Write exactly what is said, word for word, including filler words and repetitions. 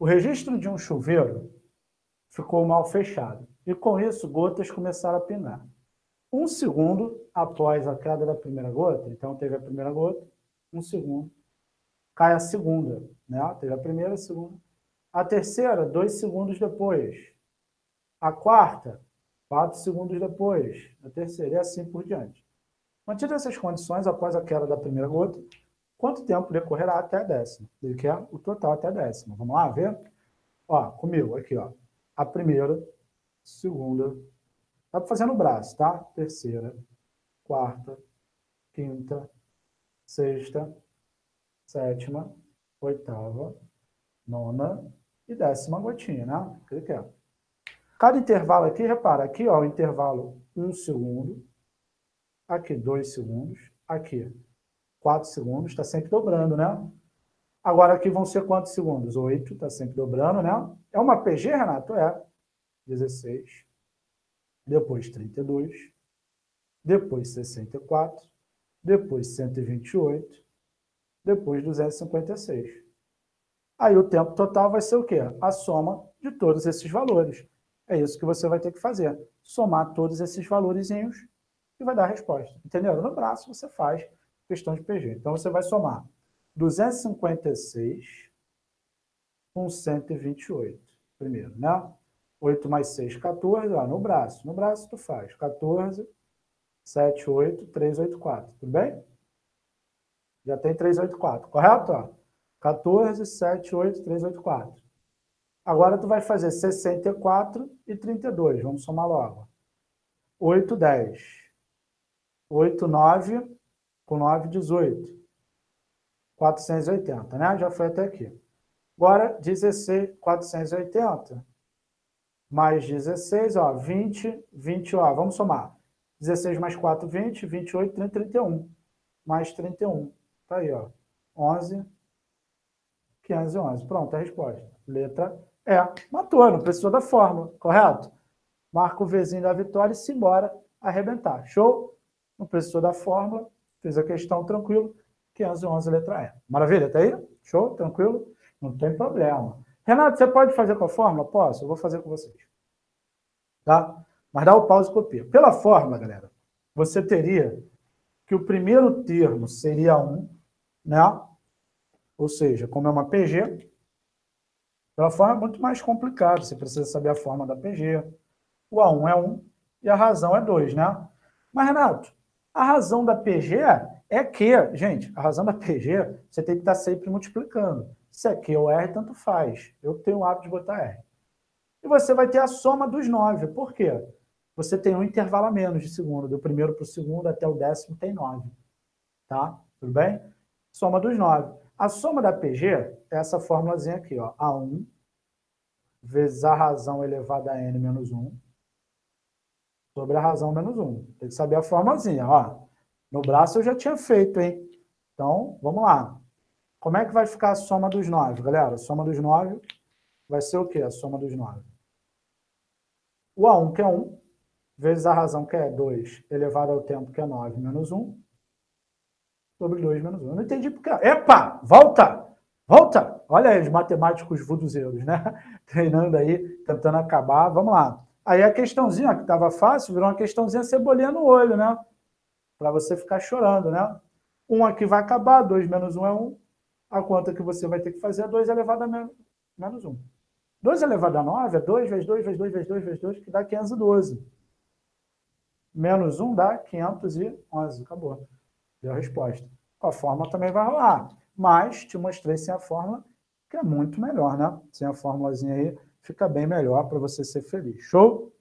O registro de um chuveiro ficou mal fechado e, com isso, gotas começaram a pingar. Um segundo após a queda da primeira gota, então teve a primeira gota, um segundo, cai a segunda, né? Teve a primeira, a segunda. A terceira, dois segundos depois. A quarta, quatro segundos depois. A terceira, e assim por diante. Mantidas essas condições, após a queda da primeira gota, quanto tempo decorrerá até a décima? Ele quer o total até a décima. Vamos lá ver? Ó, comigo, aqui, ó. A primeira, segunda, dá para fazer no braço, tá? Terceira, quarta, quinta, sexta, sétima, oitava, nona e décima gotinha, né? Que ele quer. Cada intervalo aqui, repara, aqui, ó, o intervalo um segundo, aqui dois segundos, aqui quatro segundos, está sempre dobrando, né? Agora aqui vão ser quantos segundos? oito, está sempre dobrando, né? É uma P G, Renato? É. dezesseis, depois trinta e dois, depois sessenta e quatro, depois cento e vinte e oito, depois duzentos e cinquenta e seis. Aí o tempo total vai ser o quê? A soma de todos esses valores. É isso que você vai ter que fazer. Somar todos esses valorezinhos e vai dar a resposta. Entendeu? No braço você faz questão de P G. Então você vai somar duzentos e cinquenta e seis com cento e vinte e oito. Primeiro, né? oito mais seis, quatorze. Ó, no braço. No braço tu faz quatorze, sete, oito, três, oito, quatro. Tudo bem? Já tem trezentos e oitenta e quatro, correto? Ó? quatorze, sete, oito, trezentos e oitenta e quatro. Agora tu vai fazer sessenta e quatro e trinta e dois. Vamos somar logo. oito, dez. oito, nove, com nove, dezoito. quatrocentos e oitenta, né? Já foi até aqui. Agora, dezesseis, quatrocentos e oitenta, mais dezesseis, ó, vinte, vinte, ó, vamos somar. dezesseis mais quatro, vinte, vinte e oito, trinta, trinta e um. Mais trinta e um. Tá aí, ó. onze, quinhentos e onze. Pronto, a resposta. Letra E. Matou, não precisou da fórmula, correto? Marca o Vzinho da vitória e se embora arrebentar. Show? Não precisou da fórmula, fez a questão tranquilo. quinhentos e onze, letra E. Maravilha, tá aí? Show? Tranquilo? Não tem problema. Renato, você pode fazer com a fórmula? Posso, eu vou fazer com vocês. Tá? Mas dá o pause e copia. Pela fórmula, galera, você teria que o primeiro termo seria um, né? Ou seja, como é uma P G, pela forma é muito mais complicado. Você precisa saber a forma da P G. O A um é um e a razão é dois, né? Mas, Renato, a razão da P G é que, gente, a razão da P G, você tem que estar sempre multiplicando. Se é Q ou R, tanto faz. Eu tenho o hábito de botar R. E você vai ter a soma dos nove. Por quê? Você tem um intervalo a menos de segundo. Do primeiro para o segundo até o décimo tem nove. Tá? Tudo bem? Soma dos nove. A soma da P G é essa formulazinha aqui, ó. A um vezes a razão elevada a n menos um sobre a razão menos um. Tem que saber a formulazinha, ó. No braço eu já tinha feito, hein? Então, vamos lá. Como é que vai ficar a soma dos nove, galera? A soma dos nove vai ser o quê? A soma dos nove. O A um, que é um, vezes a razão, que é dois, elevado ao tempo, que é nove, menos um, sobre dois menos um. Eu não entendi porque... Epa! Volta! Volta! Olha aí os matemáticos vuduzeiros, né? Treinando aí, tentando acabar. Vamos lá. Aí a questãozinha, que estava fácil, virou uma questãozinha cebolinha no olho, né? Para você ficar chorando, né? um aqui vai acabar, dois menos um é um. A conta que você vai ter que fazer é dois elevado a menos um. dois elevado a nove é dois vezes dois vezes dois vezes dois vezes dois, que dá quinhentos e doze. Menos um dá quinhentos e onze. Acabou. Deu a resposta. Com a fórmula também vai rolar. Mas te mostrei sem a fórmula, que é muito melhor, né? Sem a fórmulazinha aí, fica bem melhor para você ser feliz. Show?